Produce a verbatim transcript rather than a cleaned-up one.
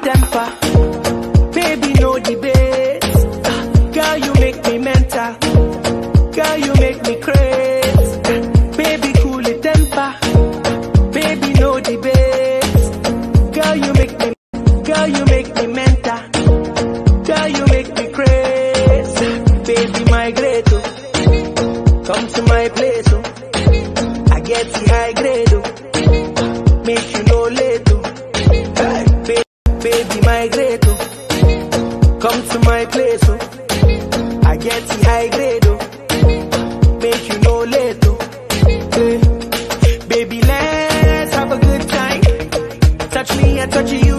temper. Baby, no debate. Girl, you make me mental. Girl, you make me crazy. Baby, cool the temper. Baby, no debate. Girl, you make me, girl, you make me mental. Girl, you make me crazy. Baby, migrate, oh. Come to my place, oh. I get the high grade, oh. Make you no late, oh. Hey, baby, baby, migrate, oh. Come to my place, oh. I get the high grade, oh. Make you no late, oh. Hey. Baby, let's have a good time. Touch me, I touch you.